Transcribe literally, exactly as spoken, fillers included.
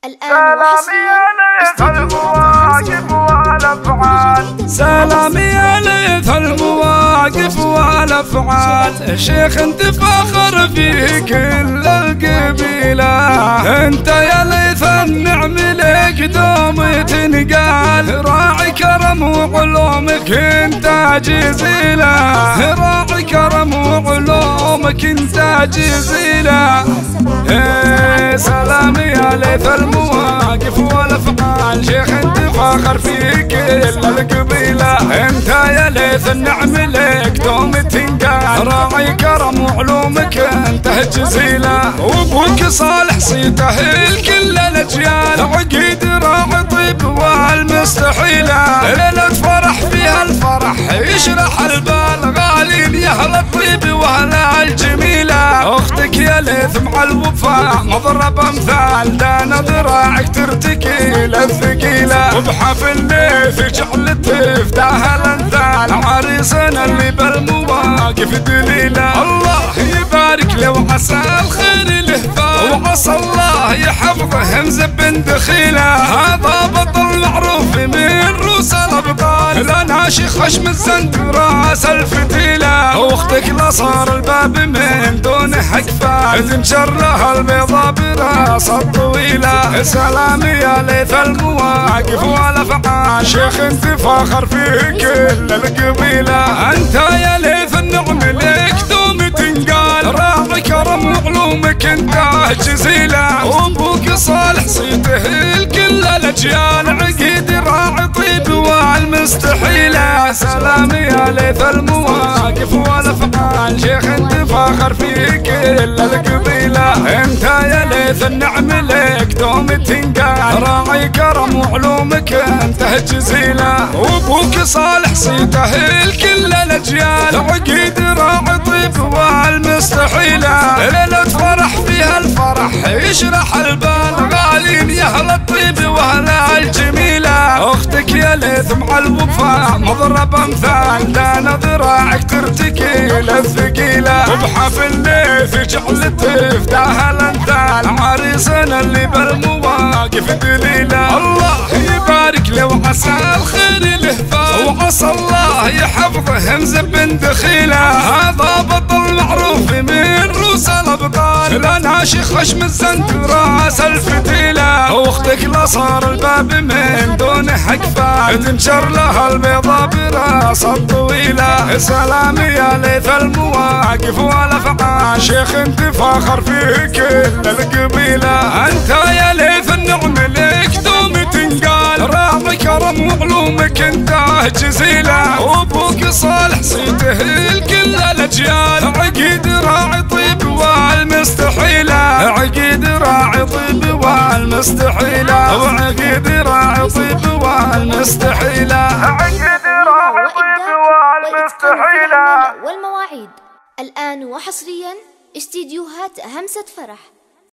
الآن وحصريا المواقف والأفعال. سلامي عليك المواقف والأفعال. الشيخ انت فخر في كل القبيلة، انت يا ليث النعم لك دوم تنقال. راعي كرم وعلومك انت جزيلة، راعي كرم وعلومك انت جزيلة. سلامي يا ليث المواقف والافعال. شيخ انت فاخر في كل القبيله، انت يا ليث النعم لك دوم تنقال. راعي كرم وعلومك انت جزيله، وابوك صالح صيته الكل الاجيال. عقيد راعي طيب والمستحيله، ليله فرح فيها الفرح يشرح البال. غالين يا اهل الطيب واهل الجميله، اختك يا ليث مع الوفاء مضرب امثال. دانا ذراعك ترتكي للثقيله، وبحفل ليث جعل تفتح الامثال. عريسنا اللي بالمواقف دليله، الله يبارك له وعسى الخير له فال. وعسى الله يحفظه همزه بن دخيله، هذا بطل معروف من روس الابطال. لنا شيخ خشم الزند راس الفتيله، واختك لا صار الباب من دونه اقفال. تنشر لها البيضه براس الطويله. سلامي يا ليث المواقف والافعال. شيخ انت فاخر في كل القبيله، انت يا ليث النعم لك دوم تنقال. راعي كرم وعلومك انت جزيله، وابوك صالح صيته الكل الاجيال. عقيد راعي طيب والمستحيله. سلامي يا ليث المواقف والافعال. شيخ انت فاخر في كل القبيله، انت يا ليث النعم لك دوم تنقال. راعي كرم وعلومك انت جزيله، وابوك صالح صيته الكل الاجيال. عقيد راعي طيب والمستحيله، ليله فرح فيها الفرح يشرح البال. غالين يا اهل الطيب واهل الجميله، اختك يا ليث مع الوفاء مضرب امثال. دانا ذراعك ترتكي للثقيله، وبحفل ليث جعل تفتح الامثال. عريسنا اللي بالمواقف دليله، الله يبارك له وعسى الخير له فال. وعسى الله يحفظه همزه بن دخيله، هذا بطل معروف من روس الابطال. لنا شيخ خشم الزند راس الفتيله، واختك لا صار الباب من دونه اقفال. تنشر لها البيضه براس الطويله. سلامي يا ليث المواقف والافعال. شيخ انت فاخر في كل القبيله، انت يا ليث النعم لك دوم تنقال. راعي كرم وعلومك انت جزيله، وابوك صالح صيته الكل الاجيال. عقيد راعي طيب والمستحيله، عقيد راعي طيب والمستحيله، وعقيد راعي طيب والمستحيله، عقيد راعي طيب والمستحيله. والمواعيد الآن وحصريا استديوهات همسة فرح.